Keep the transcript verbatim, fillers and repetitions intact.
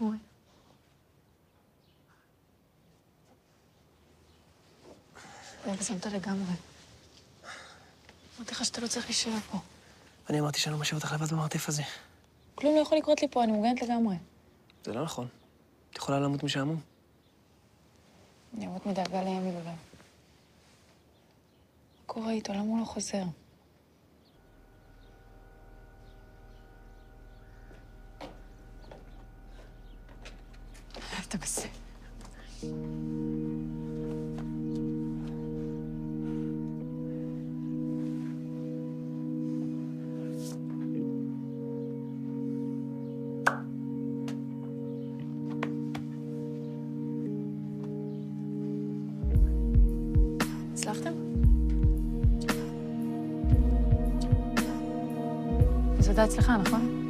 אורי. הגזמת לגמרי. אמרתי לך שאתה לא צריך להישאר פה. אני אמרתי שאני לא משאיר אותך לבד במרתף הזה. כלום לא יכול לקרות לי פה, אני מוגנת לגמרי. זה לא נכון. את יכולה למות משעמום. אני אמות מדאגה לימי בלב. מה קורה איתו? למה הוא לא חוזר? אתה בסדר. הצלחתם? זאת הצלחה, נכון?